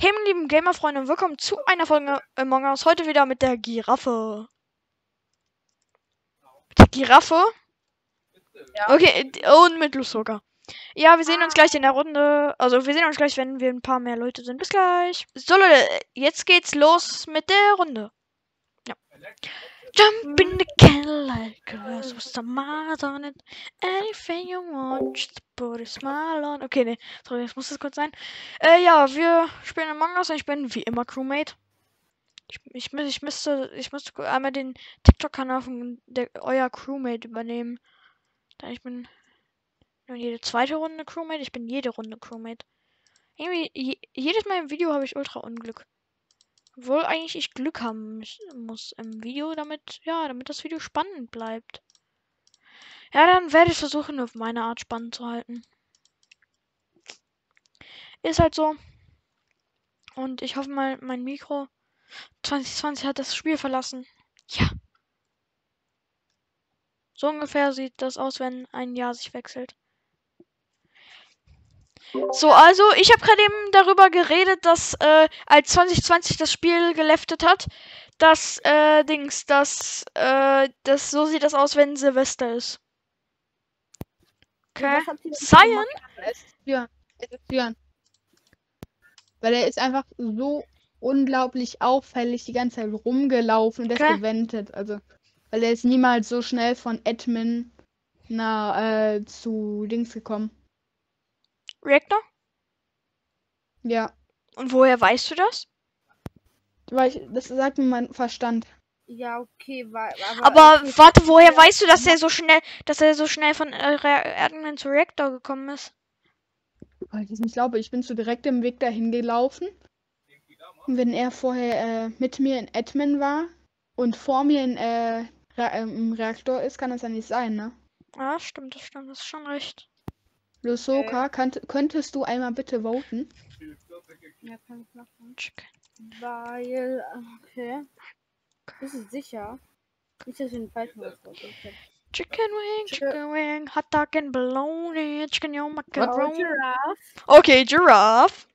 Hey, meine lieben Gamer-Freunde, und willkommen zu einer Folge Among Us. Heute wieder mit der Giraffe. Mit der Giraffe? Ja. Okay, und mit Lusoka. Ja, wir sehen uns gleich in der Runde. Also, wir sehen uns gleich, wenn wir ein paar mehr Leute sind. Bis gleich. So, Leute, jetzt geht's los mit der Runde. Ja. Jump in the Cadillac, cause with some miles on it. Anything you want, just put a smile on. Okay, nee, sorry, jetzt muss das kurz sein. Ja, wir spielen Among Us und ich bin wie immer Crewmate. Ich müsste einmal den TikTok-Kanal von euer Crewmate übernehmen. Da ich bin nur jede zweite Runde Crewmate, ich bin jede Runde Crewmate. Irgendwie, jedes Mal im Video habe ich ultra Unglück. Obwohl eigentlich ich Glück haben muss im Video, damit das Video spannend bleibt. Ja, dann werde ich versuchen, auf meine Art spannend zu halten. Ist halt so. Und ich hoffe mal, mein Mikro 2020 hat das Spiel verlassen. Ja. So ungefähr sieht das aus, wenn ein Jahr sich wechselt. So, also, ich habe gerade eben darüber geredet, dass als 2020 das Spiel geleftet hat, so sieht das aus, wenn Silvester ist. Okay. Cyan? Es ist Björn. Weil er ist einfach so unglaublich auffällig die ganze Zeit rumgelaufen und ist Okay. gewendet. Also, weil er ist niemals so schnell von Admin zu Dings gekommen. Reactor? Ja. Und woher weißt du das? Das sagt mir mein Verstand. Ja, okay, Aber okay, warte, woher weißt du, dass er so schnell von Admin zu Reactor gekommen ist? Weil ich es nicht glaube, ich bin so direkt im Weg dahin gelaufen. Und wenn er vorher mit mir in Admin war und vor mir im Reaktor ist, kann das ja nicht sein, ne? Ja, stimmt, das ist schon recht. Lusoka, könntest du einmal bitte voten? Ja, kann ich machen. Chicken. Weil, okay. Bist du sicher? Nicht, dass ich den falschen rausgeholt habe. Chicken wing, hot dog and bologna, chicken yo macaroni. Giraffe. Okay, Giraffe.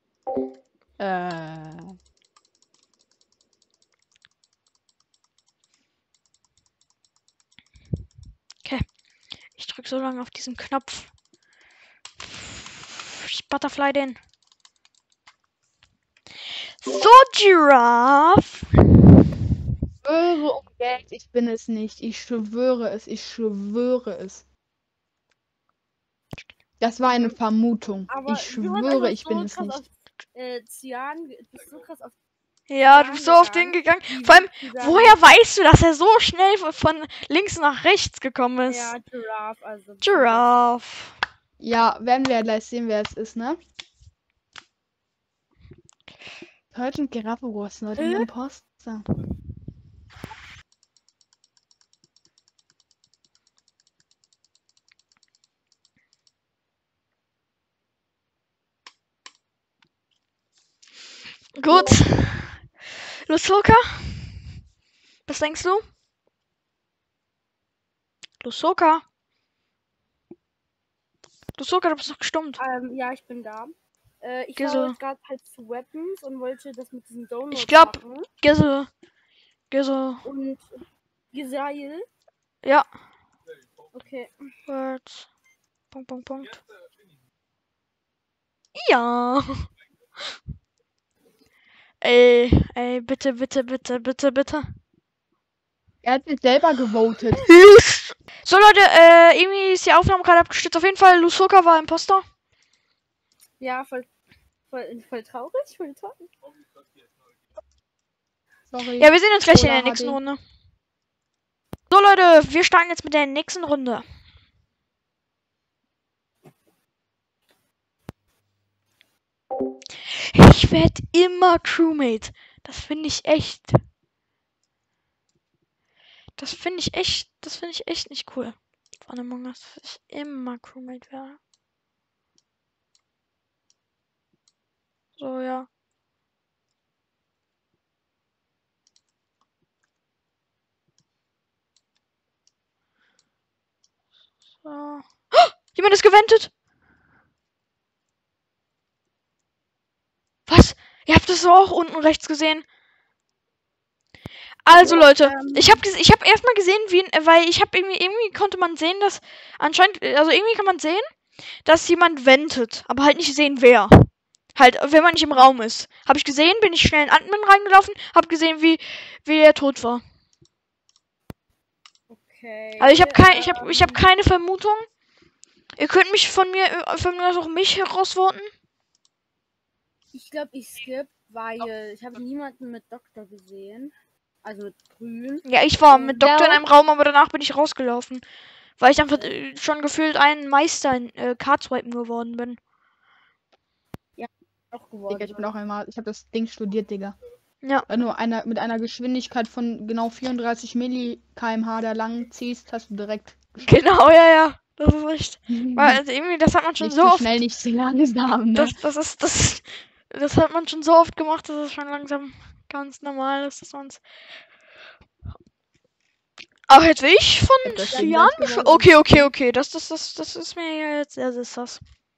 Ich drück so lange auf diesen Knopf. Ich butterfly den. So, Giraffe. Ich schwöre um Geld, ich bin es nicht. Ich schwöre es, ich schwöre es. Das war eine Vermutung. Aber Ich schwöre, ich bin es nicht. Cyan, du bist so krass auf Ja, du bist so auf den gegangen. Vor allem, woher weißt du, dass er so schnell von links nach rechts gekommen ist? Ja, Giraffe, also. Giraffe. Ja, werden wir ja gleich sehen, wer es ist, ne? Hört und Giraffe was not an Imposter. Gut. Lusoka? Was denkst du? Lusoka? Lusoka, du bist doch gestummt. Ja, ich bin da. Ich Gissel. war jetzt gerade halt zu Weapons und wollte das mit diesen Donuts Ich glaub, machen. Gissel. Und Gisail. Ja. Okay. Words. Punkt. Ja. Ey, bitte. Er hat sich selber gewotet. So, Leute, irgendwie ist die Aufnahme gerade abgestürzt. Auf jeden Fall, Lusoka war Imposter. Ja, voll traurig, voll traurig. Sorry. Ja, wir sehen uns gleich in Ola der nächsten HD. Runde. So, Leute, wir starten jetzt mit der nächsten Runde. Ich werde immer Crewmate. Das finde ich echt nicht cool. Von Among Us, dass ich immer Crewmate wäre. So, ja. So. Oh, jemand ist gewendet. Was? Ihr habt das so auch unten rechts gesehen. Also Leute, ich habe erstmal gesehen, weil ich habe irgendwie konnte man sehen, dass anscheinend, also irgendwie kann man sehen, dass jemand ventet, aber halt nicht sehen, wer. Halt, wenn man nicht im Raum ist. Habe ich gesehen, bin ich schnell in Admin reingelaufen, habe gesehen, wie er tot war. Okay. Also ich hab keine Vermutung. Ihr könnt mich von mir aus auch mich herausvoten. Ich glaube, ich skip, weil ich habe niemanden mit Doktor gesehen. Also mit Grün. Ja, ich war mit Doktor in Ja. einem Raum, aber danach bin ich rausgelaufen. Weil ich einfach schon gefühlt ein Meister in Card-Swipen geworden bin. Auch geworden. Digga, ich bin auch einmal. Ich habe das Ding studiert, Digga. Ja. Wenn du mit einer Geschwindigkeit von genau 34 Milli-km/h da lang ziehst, hast du direkt. Genau, ja. Das ist echt. Weil also irgendwie, das hat man schon Nicht so zu oft. schnell, nicht zu langsam, ne? Das hat man schon so oft gemacht, dass es schon langsam ganz normal ist, dass man es. Ach, jetzt will ich von Das Ding Jan. durchgeworfen. Okay. Das ist mir ja jetzt. Das ist das.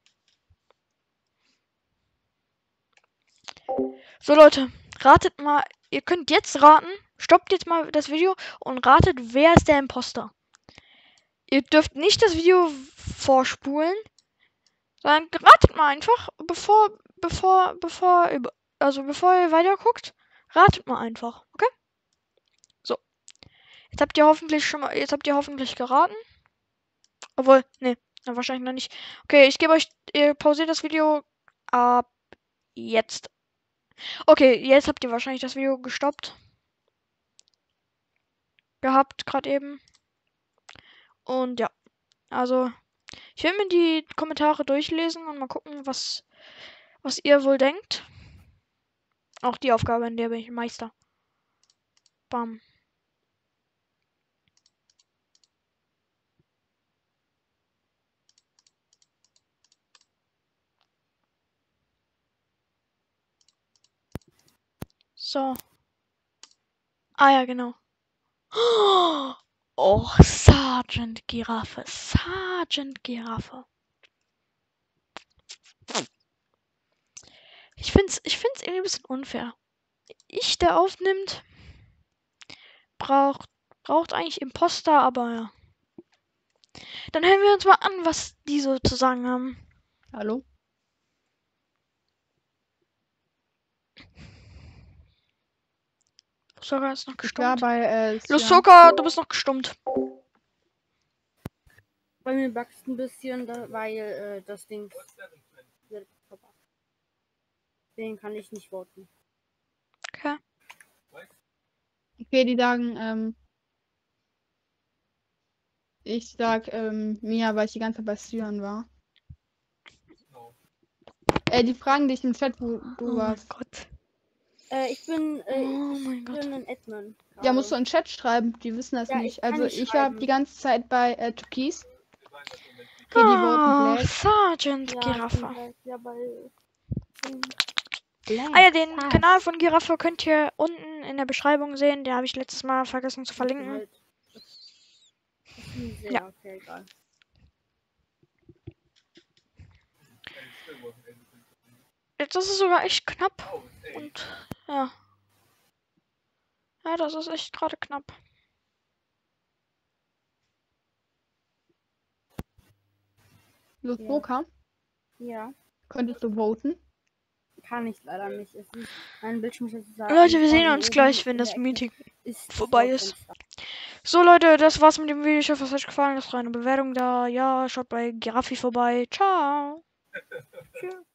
So, Leute, ratet mal. Ihr könnt jetzt raten. Stoppt jetzt mal das Video und ratet, wer ist der Imposter. Ihr dürft nicht das Video vorspulen, sondern ratet mal einfach, bevor ihr weiter guckt, ratet mal einfach, okay? So. Jetzt habt ihr hoffentlich geraten. Obwohl, nee, wahrscheinlich noch nicht. Okay, ihr pausiert das Video ab jetzt. Okay, jetzt habt ihr wahrscheinlich das Video gestoppt. Gehabt, gerade eben. Und ja, also, ich will mir die Kommentare durchlesen und mal gucken, was ihr wohl denkt. Auch die Aufgabe, in der bin ich Meister. Bam. So. Ah ja, genau. Oh, Sergeant Giraffe. Ich find's irgendwie ein bisschen unfair. Der aufnimmt, braucht eigentlich Imposter, aber ja. Dann hören wir uns mal an, was die so zu sagen haben. Hallo? Lusoka ist noch Ich war gestummt. bei Lusoka, du bist noch gestummt. Bei mir bugst ein bisschen, weil das Ding wird vorbei. Den kann ich nicht voten. Okay. Okay, die sagen, ich sag Mia, weil ich die ganze Zeit bei Cyan war. Die fragen dich im Chat, wo du Oh mein warst. Gott. Ich bin mein Gott. in Edmund. Ja, musst du in den Chat schreiben, die wissen das Ja, nicht. ich kann Also nicht ich war schreiben. die ganze Zeit bei Türkis. Okay, die voten Black. Sergeant Giraffe. Ja, bei Black. Ah ja, den Kanal von Giraffe könnt ihr unten in der Beschreibung sehen. Den habe ich letztes Mal vergessen zu verlinken. Ja, okay, egal. Jetzt ist es sogar echt knapp. Und ja. Ja, das ist echt gerade knapp. Lusoka, Ja, könntest du voten? kann ich leider nicht. Es ist mein Bildschirm ist Leute, wir sehen uns gleich, wenn das Meeting vorbei ist. So Leute, das war's mit dem Video. Ich hoffe, es hat euch gefallen. Lasst eine Bewertung da. Ja, schaut bei Giraffi vorbei. Ciao. Tschüss.